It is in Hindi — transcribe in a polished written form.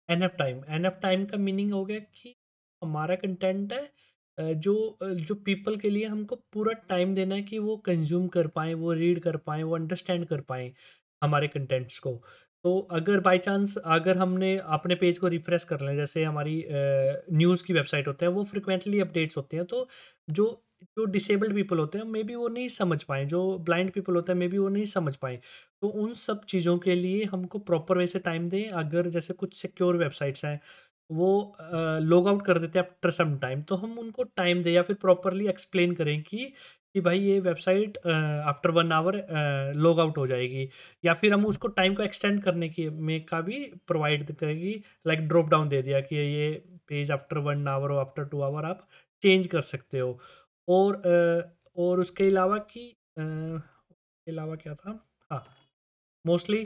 एनएफ टाइम का मीनिंग हो गया कि हमारा कंटेंट है, जो पीपल के लिए हमको पूरा टाइम देना है कि वो कंज्यूम कर पाएँ, वो रीड कर पाएँ, वो अंडरस्टैंड कर पाएँ हमारे कंटेंट्स को। तो अगर बाय चांस अगर हमने अपने पेज को रिफ्रेश कर लें, जैसे हमारी न्यूज़ की वेबसाइट होते हैं, वो फ्रीक्वेंटली अपडेट्स होती हैं, तो जो जो डिसेबल्ड पीपल होते हैं, मे बी वो नहीं समझ पाएँ, जो ब्लाइंड पीपल होते हैं, मे बी वो नहीं समझ पाएँ। तो उन सब चीज़ों के लिए हमको प्रॉपर वे से टाइम दें। अगर जैसे कुछ सिक्योर वेबसाइट्स हैं, वो लॉग आउट कर देते हैं आफ्टर सम टाइम, तो हम उनको टाइम दें या फिर प्रॉपर्ली एक्सप्लेन करें कि भाई ये website after 1 hour log out हो जाएगी, या फिर हम उसको टाइम को एक्सटेंड करने की में का भी प्रोवाइड करेगी, लाइक ड्रॉप डाउन दे दिया कि ये पेज आफ्टर 1 आवर और आफ्टर 2 आवर आप चेंज कर सकते हो। और उसके अलावा कि उसके अलावा क्या था? हाँ, मोस्टली